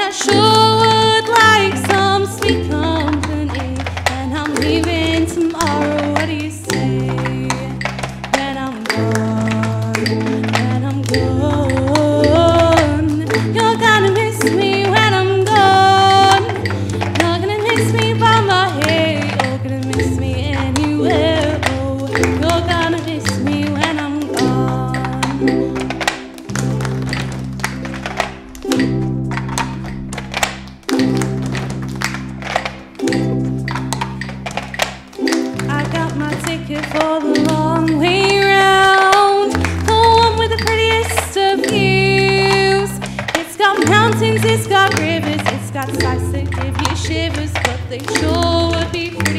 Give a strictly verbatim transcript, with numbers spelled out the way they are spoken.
I sure would like some sweet company. And I'm leaving tomorrow, what do you say? When I'm gone, when I'm gone, you're gonna miss me when I'm gone. You're gonna miss me by my hair, you're gonna miss me anywhere. Oh, you're gonna miss me when I'm gone. I got my ticket for the long way round, the one with the prettiest of views. It's got mountains, it's got rivers, it's got sights that give you shivers, but they sure would be pretty